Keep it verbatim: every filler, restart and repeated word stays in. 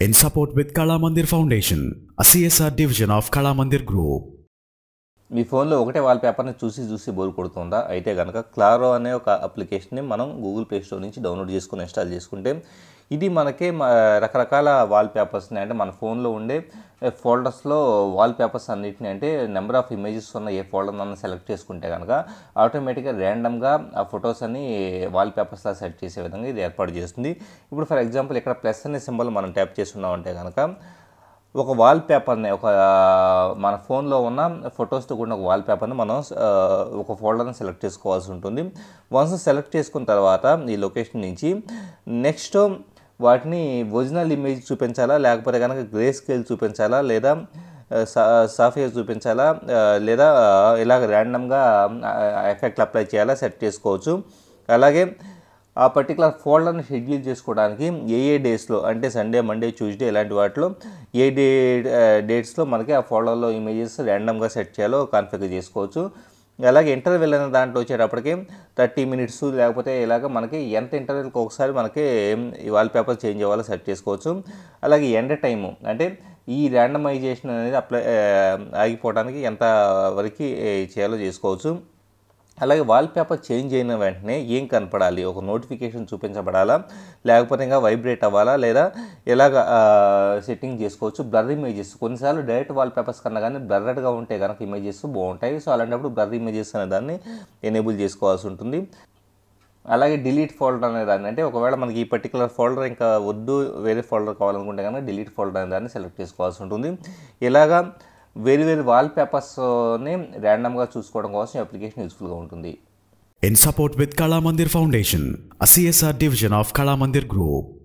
in support with Kala Mandir Foundation, a C S R division of Kala Mandir Group. మీ ఫోన్లో ఒకటే వాల్పేపర్ని చూసి చూసి bore కొడుతుందా? అయితే కనుక క్లారో అనే ఒక అప్లికేషన్ని మనం గూగుల్ ప్లే స్టోర్ నుంచి డౌన్లోడ్ చేసుకుని ఇన్స్టాల్ చేసుకుంటే ఇది మనకి రకరకాల వాల్పేపర్స్ని అంటే మన ఫోన్లో ఉండే ఫోల్డర్స్లో వాల్పేపర్స్ అన్నిటిని అంటే నెంబర్ ఆఫ్ ఇమేజెస్ ఉన్న ఏ ఫోల్డర్ అన్న సెలెక్ట్ చేసుకుంటే కనుక ఆటోమేటిక్గా ర్యాండమ్గా ఆ ఫొటోస్ అన్ని వాల్పేపర్స్లా సెట్ చేసే విధంగా ఇది ఏర్పాటు చేస్తుంది. ఇప్పుడు ఫర్ ఎగ్జాంపుల్ ఇక్కడ ప్లస్ అనే సింబల్ మనం ట్యాప్ చేస్తున్నామంటే కనుక ఒక వాల్పేపర్ని ఒక మన ఫోన్లో ఉన్న ఫొటోస్తో కూడిన ఒక వాల్పేపర్ని మనం ఒక ఫోల్డర్ని సెలెక్ట్ చేసుకోవాల్సి ఉంటుంది. వన్స్ సెలెక్ట్ చేసుకున్న తర్వాత ఈ లొకేషన్ నుంచి నెక్స్ట్ వాటిని ఒరిజినల్ ఇమేజ్ చూపించాలా, లేకపోతే కనుక గ్రే స్కేల్ చూపించాలా, లేదా సాఫ్ట్వేర్ చూపించాలా, లేదా ఇలాగ ర్యాండమ్గా ఎఫెక్ట్లు అప్లై చేయాలా సెట్ చేసుకోవచ్చు. అలాగే ఆ పర్టికులర్ ఫోల్డర్ని షెడ్యూల్ చేసుకోవడానికి ఏ ఏ డేస్లో అంటే సండే, మండే, ట్యూస్డే ఇలాంటి వాటిలో ఏ డే డేట్స్లో మనకి ఆ ఫోల్డర్లో ఇమేజెస్ ర్యాండమ్గా సెట్ చేయాలో కాన్ఫిగర్ చేసుకోవచ్చు. అలాగే ఇంటర్వెల్ అనే దాంట్లో వచ్చేటప్పటికి థర్టీ మినిట్స్ లేకపోతే ఇలాగ మనకి ఎంత ఇంటర్వెల్కి ఒకసారి మనకి ఈ వాల్పేపర్ చేంజ్ అవ్వాలో సెట్ చేసుకోవచ్చు. అలాగే ఎండ్ టైము అంటే ఈ ర్యాండమైజేషన్ అనేది అప్లై ఆగిపోవడానికి ఎంత వరకు చేయాలో చేసుకోవచ్చు. అలాగే వాల్పేపర్ చేంజ్ అయిన వెంటనే ఏం కనపడాలి, ఒక నోటిఫికేషన్ చూపించబడాలా, లేకపోతే ఇంకా వైబ్రేట్ అవ్వాలా, లేదా ఎలాగ సెట్టింగ్ చేసుకోవచ్చు. బ్లర్ ఇమేజెస్ కొన్నిసార్లు డైరెక్ట్ వాల్పేపర్స్ కన్నా కానీ బ్లర్డ్గా ఉంటే కనుక ఇమేజెస్ బాగుంటాయి. సో అలాంటప్పుడు బ్లర్ ఇమేజెస్ అనే దాన్ని ఎనేబుల్ చేసుకోవాల్సి ఉంటుంది. అలాగే డిలీట్ ఫోల్డర్ అనే దాన్ని అంటే ఒకవేళ మనకి ఈ పర్టికులర్ ఫోల్డర్ ఇంకా వద్దు వేరే ఫోల్డర్ కావాలనుకుంటే కనుక డిలీట్ ఫోల్డర్ అనే దాన్ని సెలెక్ట్ చేసుకోవాల్సి ఉంటుంది. ఇలాగా వేరు వేరు వాల్పేపర్స్ని ర్యాండమ్గా చూసుకోవడం కోసం ఈ అప్లికేషన్ యూస్ఫుల్గా ఉంటుంది. In support with Kala Mandir Foundation, a C S R division of Kala Mandir Group.